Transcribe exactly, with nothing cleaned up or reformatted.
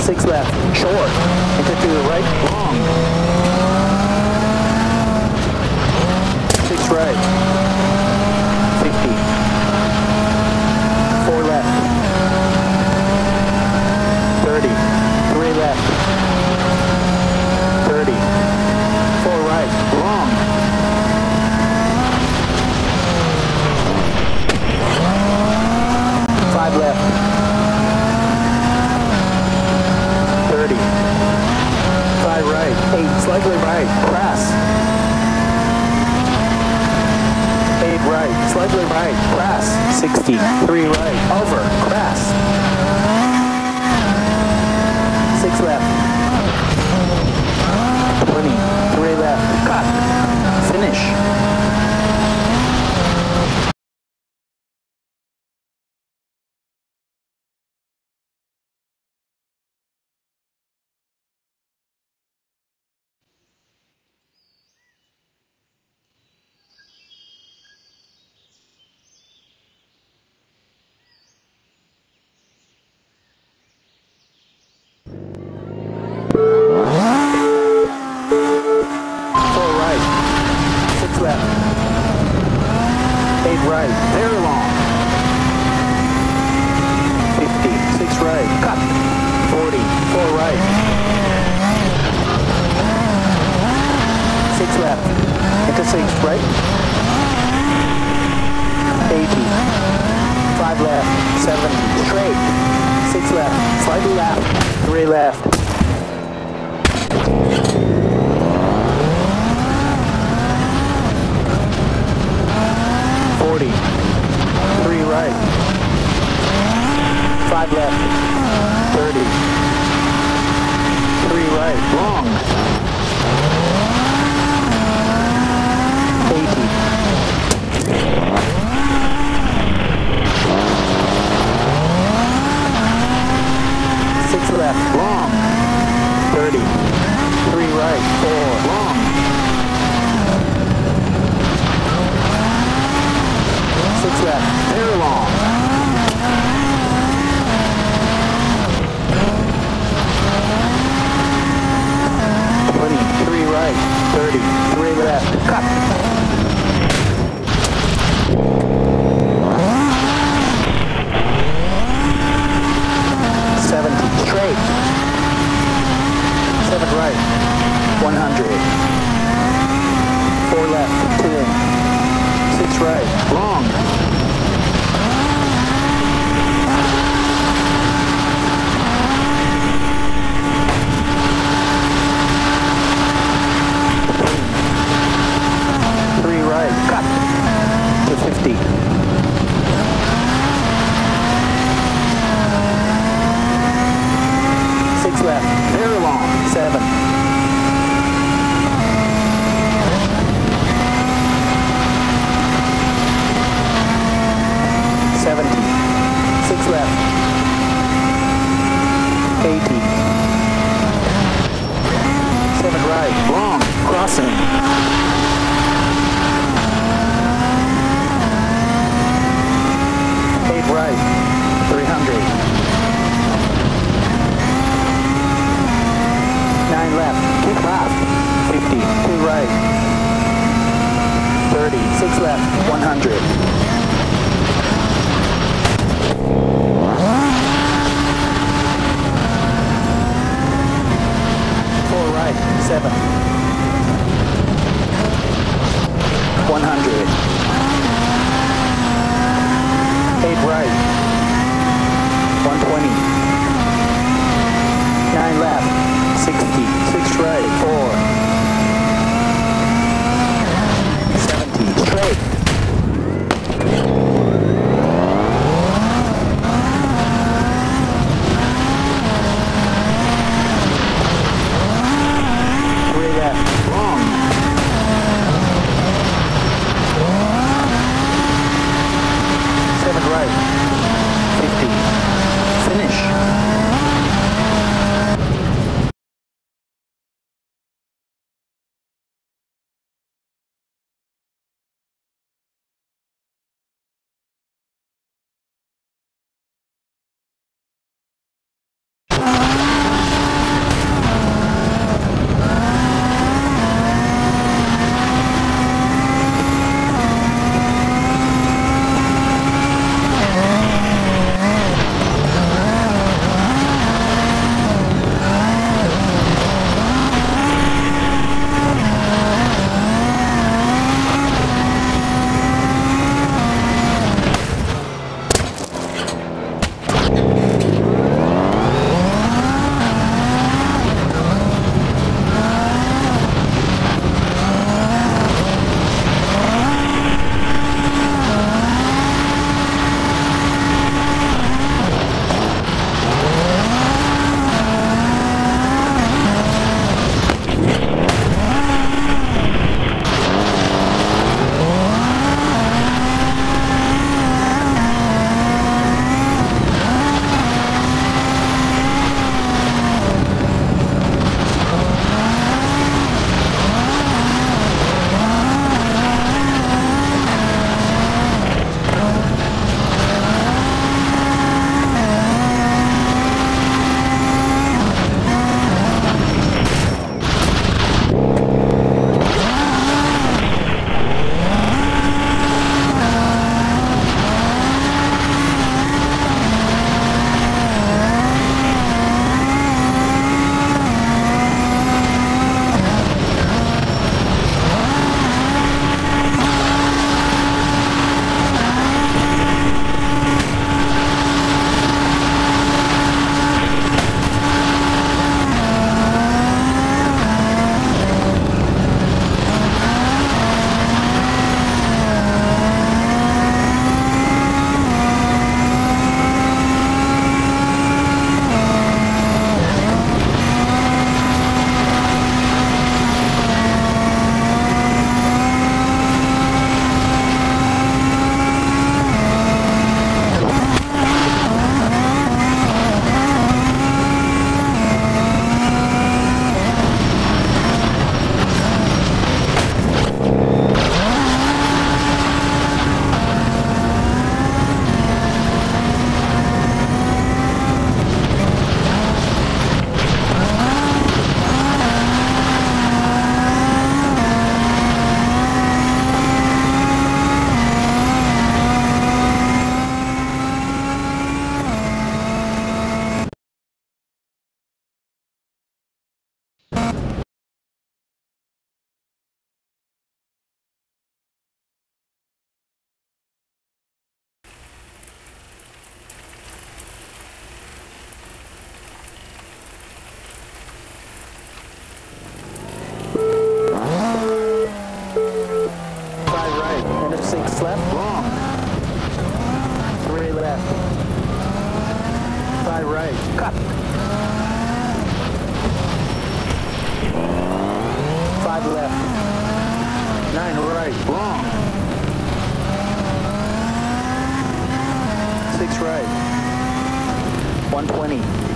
six left, short, into to the right, long, six right, fifty, four left, thirty, three left, thirty, four right, long, five left, thirty, five right, eight, slightly right, press, eight right, slightly right, press, sixty, three right, over, press, six left, twenty, three left, cut, finish. Right, very long. fifty, six right, cut. forty, four right. six left, into six right. eighty, five left, seventy, straight. six left, slightly left, three left. forty, three right, five left, thirty, three right, long, eighty, six left, long, thirty, three right, four, long, six left, very long. twenty, three right, thirty, three left, cut. seventy, straight. seven right, one hundred. four left, ten. six right, long. three right, cut to fifty. six left, very long, seven. seventy, six left, eighty, seven right, long, crossing, eight right, three hundred, nine left, keep left, fifty, two right, thirty, six left, one hundred. seven, one hundred, eight right, one twenty, nine left, sixty, six right, four, seventy, straight, five left. Nine right, long. Six right. one twenty.